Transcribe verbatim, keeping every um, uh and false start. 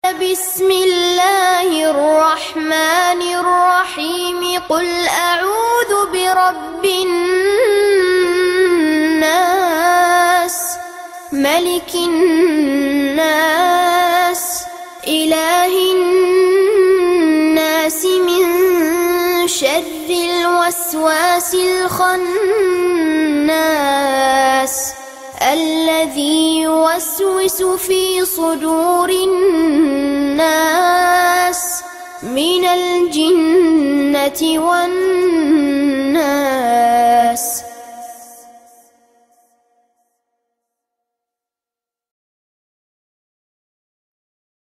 بسم الله الرحمن الرحيم قل أعوذ برب الناس ملك الناس إله الناس من شر الوسواس الخناس الذي يوسوس في صدور الناس من الجنة والناس.